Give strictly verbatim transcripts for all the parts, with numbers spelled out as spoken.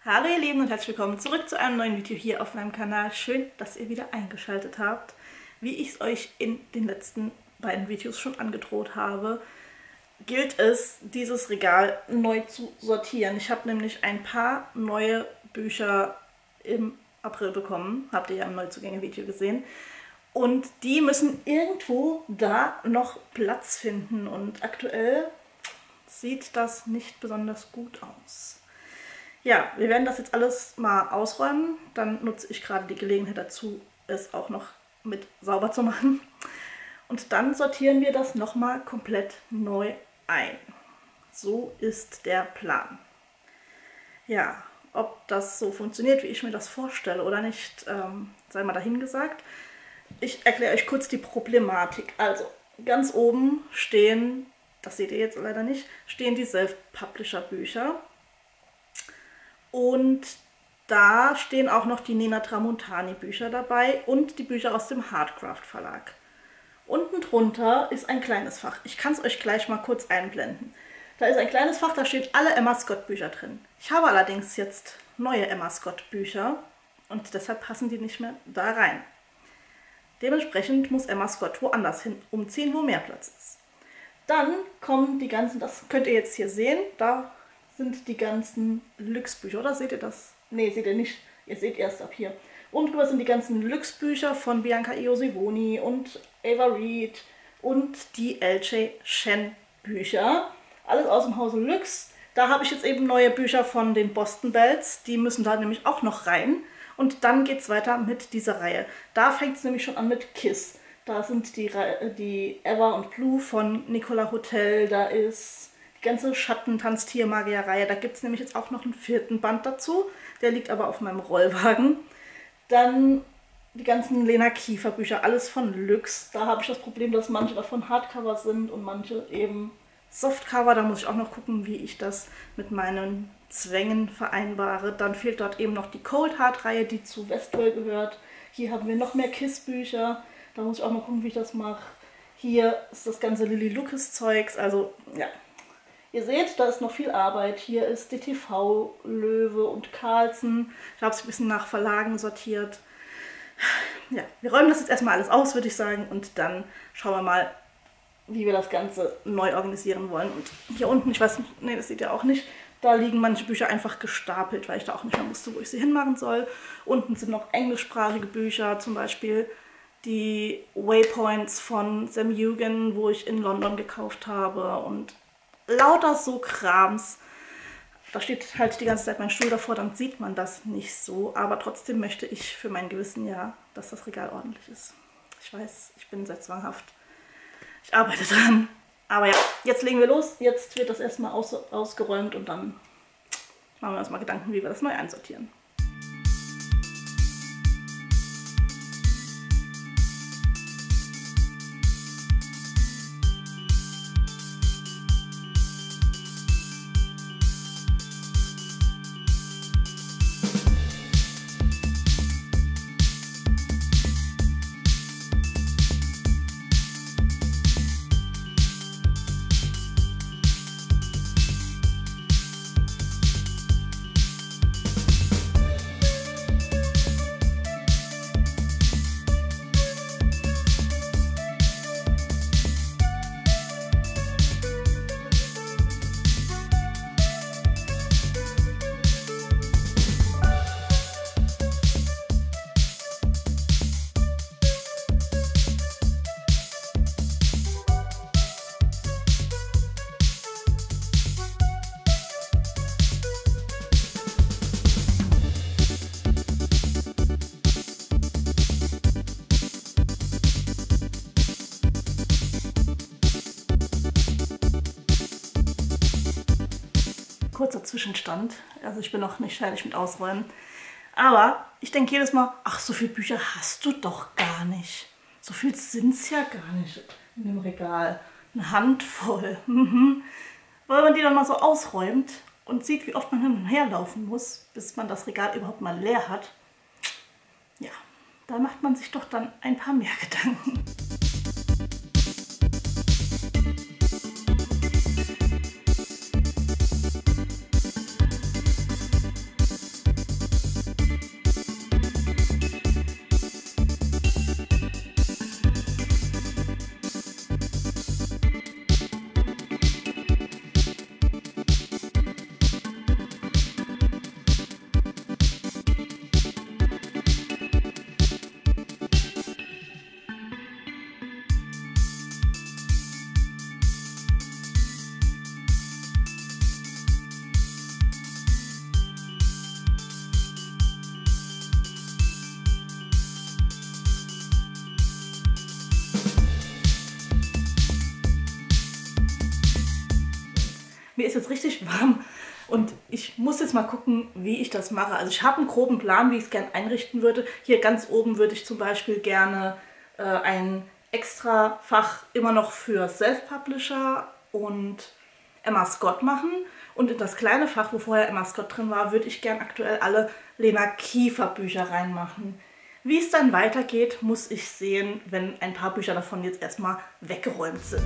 Hallo ihr Lieben und herzlich willkommen zurück zu einem neuen Video hier auf meinem Kanal. Schön, dass ihr wieder eingeschaltet habt. Wie ich es euch in den letzten beiden Videos schon angedroht habe, gilt es, dieses Regal neu zu sortieren. Ich habe nämlich ein paar neue Bücher im April bekommen, habt ihr ja im Neuzugänge-Video gesehen. Und die müssen irgendwo da noch Platz finden und aktuell sieht das nicht besonders gut aus. Ja, wir werden das jetzt alles mal ausräumen. Dann nutze ich gerade die Gelegenheit dazu, es auch noch mit sauber zu machen. Und dann sortieren wir das nochmal komplett neu ein. So ist der Plan. Ja, ob das so funktioniert, wie ich mir das vorstelle oder nicht, ähm, sei mal dahingesagt. Ich erkläre euch kurz die Problematik. Also, ganz oben stehen, das seht ihr jetzt leider nicht, stehen die Self-Publisher-Bücher. Und da stehen auch noch die Nina Tramontani Bücher dabei und die Bücher aus dem Hardcraft Verlag. Unten drunter ist ein kleines Fach. Ich kann es euch gleich mal kurz einblenden. Da ist ein kleines Fach, da stehen alle Emma Scott Bücher drin. Ich habe allerdings jetzt neue Emma Scott Bücher und deshalb passen die nicht mehr da rein. Dementsprechend muss Emma Scott woanders hin umziehen, wo mehr Platz ist. Dann kommen die ganzen, das könnt ihr jetzt hier sehen, da sind die ganzen Lux-Bücher, oder seht ihr das? Ne, seht ihr nicht, ihr seht erst ab hier. Und drüber sind die ganzen Lux-Bücher von Bianca Iosivoni und Ava Reed und die L J Shen Bücher. Alles aus dem Hause Lux. Da habe ich jetzt eben neue Bücher von den Boston Bells, die müssen da nämlich auch noch rein. Und dann geht es weiter mit dieser Reihe. Da fängt es nämlich schon an mit Kiss. Da sind die, die Eva und Blue von Nicola Hotel, da ist die ganze Schattentanztier-Magier-Reihe. Da gibt es nämlich jetzt auch noch einen vierten Band dazu. Der liegt aber auf meinem Rollwagen. Dann die ganzen Lena Kiefer Bücher, alles von Lux. Da habe ich das Problem, dass manche davon Hardcover sind und manche eben Softcover. Da muss ich auch noch gucken, wie ich das mit meinen Zwängen vereinbare. Dann fehlt dort eben noch die Cold Heart Reihe, die zu Westwell gehört. Hier haben wir noch mehr Kiss Bücher. Da muss ich auch mal gucken, wie ich das mache. Hier ist das ganze Lilly Lucas Zeugs. Also ja. Ihr seht, da ist noch viel Arbeit. Hier ist D T V, Löwe und Carlsen. Ich habe es ein bisschen nach Verlagen sortiert. Ja, wir räumen das jetzt erstmal alles aus, würde ich sagen. Und dann schauen wir mal, wie wir das Ganze neu organisieren wollen. Und hier unten, ich weiß nicht, nee, das seht ihr auch nicht, da liegen manche Bücher einfach gestapelt, weil ich da auch nicht mehr wusste, wo ich sie hinmachen soll. Unten sind noch englischsprachige Bücher, zum Beispiel die Waypoints von Sam Hugan, wo ich in London gekauft habe. Und lauter so Krams. Da steht halt die ganze Zeit mein Stuhl davor, dann sieht man das nicht so. Aber trotzdem möchte ich für mein Gewissen ja, dass das Regal ordentlich ist. Ich weiß, ich bin sehr zwanghaft. Ich arbeite dran. Aber ja, jetzt legen wir los. Jetzt wird das erstmal aus, ausgeräumt und dann machen wir uns mal Gedanken, wie wir das neu einsortieren. Kurzer Zwischenstand, also ich bin noch nicht fertig mit Ausräumen, aber ich denke jedes Mal, ach, so viele Bücher hast du doch gar nicht. So viel sind es ja gar nicht in dem Regal. Eine Handvoll. Mhm. Weil man die dann mal so ausräumt und sieht, wie oft man hin und her laufen muss, bis man das Regal überhaupt mal leer hat. Ja, da macht man sich doch dann ein paar mehr Gedanken. Mir ist jetzt richtig warm und ich muss jetzt mal gucken, wie ich das mache. Also ich habe einen groben Plan, wie ich es gerne einrichten würde. Hier ganz oben würde ich zum Beispiel gerne äh, ein extra Fach immer noch für Self-Publisher und Emma Scott machen. Und in das kleine Fach, wo vorher Emma Scott drin war, würde ich gern aktuell alle Lena Kiefer Bücher reinmachen. Wie es dann weitergeht, muss ich sehen, wenn ein paar Bücher davon jetzt erstmal weggeräumt sind.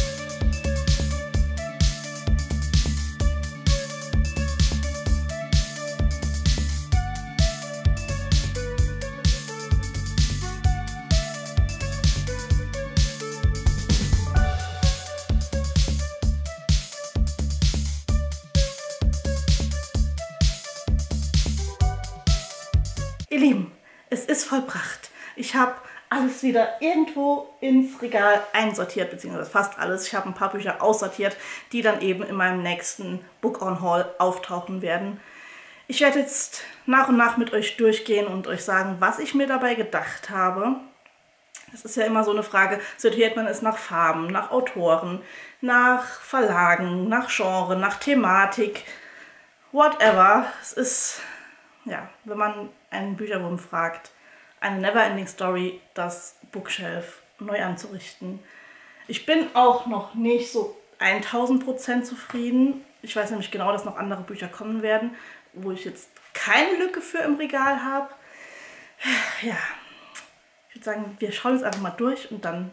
Ihr Lieben, es ist vollbracht. Ich habe alles wieder irgendwo ins Regal einsortiert, beziehungsweise fast alles. Ich habe ein paar Bücher aussortiert, die dann eben in meinem nächsten Book on Haul auftauchen werden. Ich werde jetzt nach und nach mit euch durchgehen und euch sagen, was ich mir dabei gedacht habe. Das ist ja immer so eine Frage, sortiert man es nach Farben, nach Autoren, nach Verlagen, nach Genre, nach Thematik, whatever. Es ist, ja, wenn man einen Bücherwurm fragt, eine Neverending Story, das Bookshelf neu anzurichten. Ich bin auch noch nicht so tausend Prozent zufrieden. Ich weiß nämlich genau, dass noch andere Bücher kommen werden, wo ich jetzt keine Lücke für im Regal habe. Ja, ich würde sagen, wir schauen jetzt einfach mal durch und dann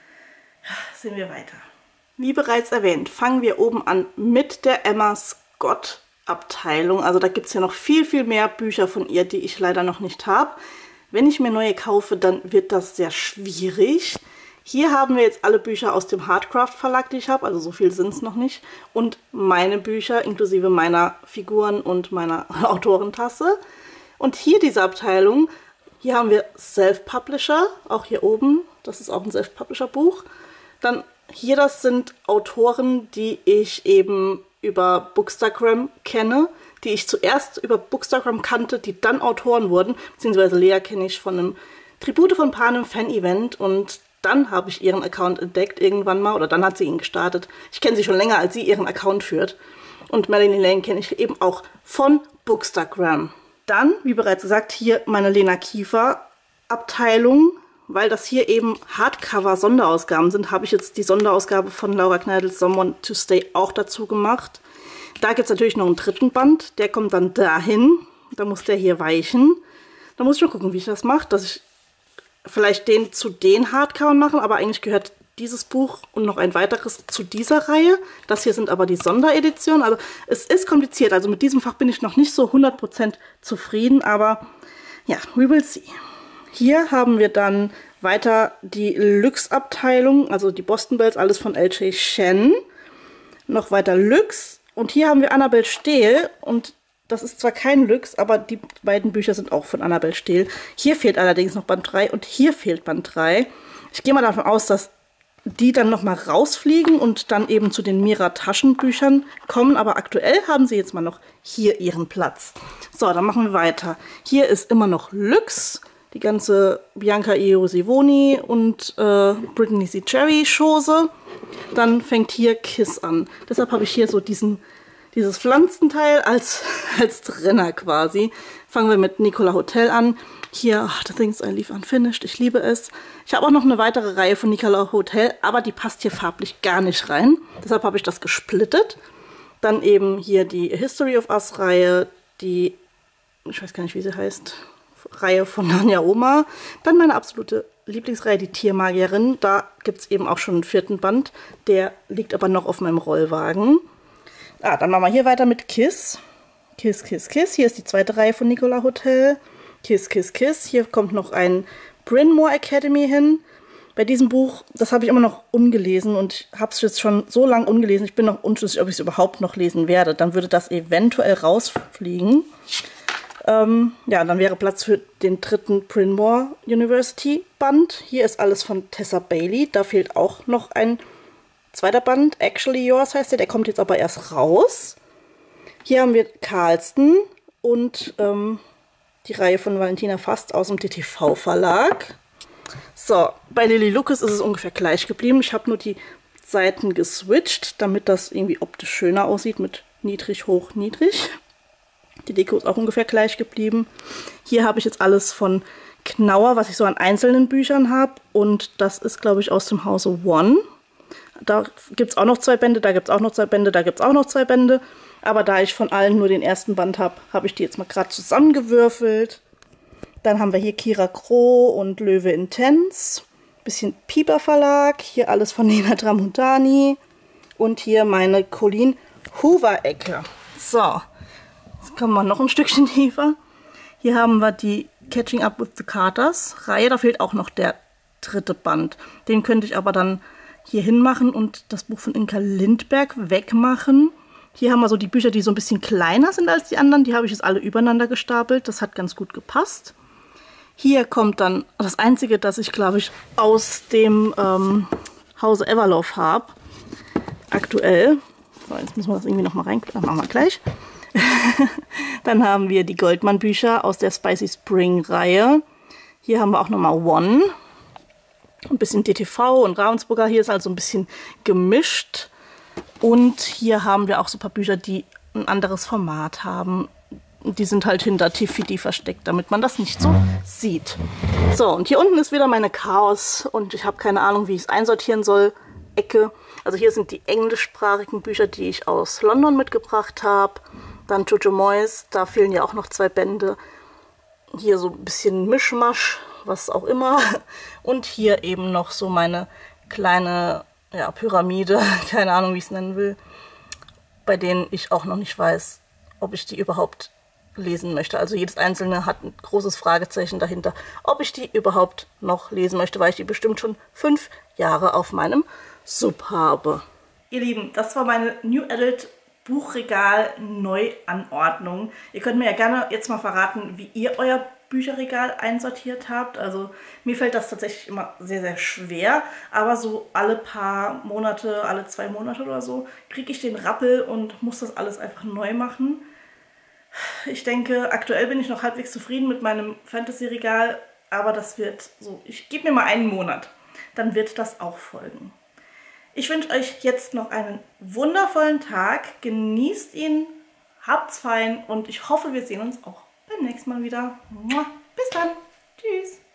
sehen wir weiter. Wie bereits erwähnt, fangen wir oben an mit der Emma Scott Abteilung. Also da gibt es ja noch viel, viel mehr Bücher von ihr, die ich leider noch nicht habe. Wenn ich mir neue kaufe, dann wird das sehr schwierig. Hier haben wir jetzt alle Bücher aus dem Hardcraft Verlag, die ich habe, also so viel sind es noch nicht. Und meine Bücher, inklusive meiner Figuren und meiner Autorentasse. Und hier diese Abteilung, hier haben wir Self-Publisher, auch hier oben. Das ist auch ein Self-Publisher-Buch. Dann hier, das sind Autoren, die ich eben über Bookstagram kenne, die ich zuerst über Bookstagram kannte, die dann Autoren wurden, beziehungsweise Lea kenne ich von einem Tribute von Panem Fan-Event und dann habe ich ihren Account entdeckt irgendwann mal, oder dann hat sie ihn gestartet. Ich kenne sie schon länger, als sie ihren Account führt. Und Melanie Lane kenne ich eben auch von Bookstagram. Dann, wie bereits gesagt, hier meine Lena Kiefer Abteilung. Weil das hier eben Hardcover-Sonderausgaben sind, habe ich jetzt die Sonderausgabe von Laura Kneidels Someone to Stay auch dazu gemacht. Da gibt es natürlich noch einen dritten Band, der kommt dann dahin. Da muss der hier weichen. Da muss ich mal gucken, wie ich das mache, dass ich vielleicht den zu den Hardcovern mache, aber eigentlich gehört dieses Buch und noch ein weiteres zu dieser Reihe. Das hier sind aber die Sondereditionen. Also es ist kompliziert, also mit diesem Fach bin ich noch nicht so hundert Prozent zufrieden, aber ja, we will see. Hier haben wir dann weiter die Lux-Abteilung, also die Boston Bells, alles von L J Shen. Noch weiter Lux. Und hier haben wir Annabel Stehl. Und das ist zwar kein Lux, aber die beiden Bücher sind auch von Annabel Stehl. Hier fehlt allerdings noch Band drei und hier fehlt Band drei. Ich gehe mal davon aus, dass die dann nochmal rausfliegen und dann eben zu den Mira-Taschenbüchern kommen. Aber aktuell haben sie jetzt mal noch hier ihren Platz. So, dann machen wir weiter. Hier ist immer noch Lux. Die ganze Bianca Irosivoni und äh, Brittany C. Cherry Chose. Dann fängt hier Kiss an. Deshalb habe ich hier so diesen, dieses Pflanzenteil als, als Trenner quasi. Fangen wir mit Nicola Hotel an. Hier, oh, The Things I Leave Unfinished. Ich liebe es. Ich habe auch noch eine weitere Reihe von Nicola Hotel, aber die passt hier farblich gar nicht rein. Deshalb habe ich das gesplittet. Dann eben hier die History of Us Reihe, die, ich weiß gar nicht, wie sie heißt, Reihe von Nanja Oma. Dann meine absolute Lieblingsreihe, die Tiermagierin. Da gibt es eben auch schon einen vierten Band. Der liegt aber noch auf meinem Rollwagen. Ah, dann machen wir hier weiter mit Kiss. Kiss, Kiss, Kiss. Hier ist die zweite Reihe von Nicola Hotel. Kiss, Kiss, Kiss. Hier kommt noch ein Bryn Mawr Academy hin. Bei diesem Buch, das habe ich immer noch ungelesen und ich habe es jetzt schon so lange ungelesen. Ich bin noch unschlüssig, ob ich es überhaupt noch lesen werde. Dann würde das eventuell rausfliegen. Ähm, ja, dann wäre Platz für den dritten Bryn Mawr University Band. Hier ist alles von Tessa Bailey. Da fehlt auch noch ein zweiter Band. Actually Yours heißt der. Der kommt jetzt aber erst raus. Hier haben wir Carlston und ähm, die Reihe von Valentina Fast aus dem D T V Verlag. So, bei Lily Lucas ist es ungefähr gleich geblieben. Ich habe nur die Seiten geswitcht, damit das irgendwie optisch schöner aussieht mit niedrig, hoch, niedrig. Die Deko ist auch ungefähr gleich geblieben. Hier habe ich jetzt alles von Knauer, was ich so an einzelnen Büchern habe. Und das ist, glaube ich, aus dem Hause One. Da gibt es auch noch zwei Bände, da gibt es auch noch zwei Bände, da gibt es auch noch zwei Bände. Aber da ich von allen nur den ersten Band habe, habe ich die jetzt mal gerade zusammengewürfelt. Dann haben wir hier Kira Kroh und Löwe Intense. Bisschen Piper Verlag. Hier alles von Nina Tramontani. Und hier meine Colleen Hoover Ecke. So, jetzt kommen wir noch ein Stückchen tiefer. Hier haben wir die Catching Up with the Carters Reihe. Da fehlt auch noch der dritte Band. Den könnte ich aber dann hier hinmachen und das Buch von Inka Lindberg wegmachen. Hier haben wir so die Bücher, die so ein bisschen kleiner sind als die anderen. Die habe ich jetzt alle übereinander gestapelt. Das hat ganz gut gepasst. Hier kommt dann das Einzige, das ich, glaube ich, aus dem ähm, Hause Everlove habe. Aktuell. So, jetzt müssen wir das irgendwie nochmal rein... Das machen wir gleich. Dann haben wir die Goldmann-Bücher aus der Spicy Spring-Reihe. Hier haben wir auch nochmal One. Ein bisschen D T V und Ravensburger. Hier ist also ein bisschen gemischt. Und hier haben wir auch so ein paar Bücher, die ein anderes Format haben. Die sind halt hinter T V D versteckt, damit man das nicht so sieht. So, und hier unten ist wieder meine Chaos. Und ich habe keine Ahnung, wie ich es einsortieren soll. Ecke. Also hier sind die englischsprachigen Bücher, die ich aus London mitgebracht habe. Dann Jojo Moyes, da fehlen ja auch noch zwei Bände. Hier so ein bisschen Mischmasch, was auch immer. Und hier eben noch so meine kleine ja, Pyramide, keine Ahnung, wie ich es nennen will, bei denen ich auch noch nicht weiß, ob ich die überhaupt lesen möchte. Also jedes einzelne hat ein großes Fragezeichen dahinter, ob ich die überhaupt noch lesen möchte, weil ich die bestimmt schon fünf Jahre auf meinem Sub habe. Ihr Lieben, das war meine New Adult Buchregal Neuanordnung. Ihr könnt mir ja gerne jetzt mal verraten, wie ihr euer Bücherregal einsortiert habt. Also mir fällt das tatsächlich immer sehr, sehr schwer. Aber so alle paar Monate, alle zwei Monate oder so, kriege ich den Rappel und muss das alles einfach neu machen. Ich denke, aktuell bin ich noch halbwegs zufrieden mit meinem Fantasy-Regal. Aber das wird so, ich gebe mir mal einen Monat. Dann wird das auch folgen. Ich wünsche euch jetzt noch einen wundervollen Tag. Genießt ihn, habt's fein und ich hoffe, wir sehen uns auch beim nächsten Mal wieder. Bis dann. Tschüss.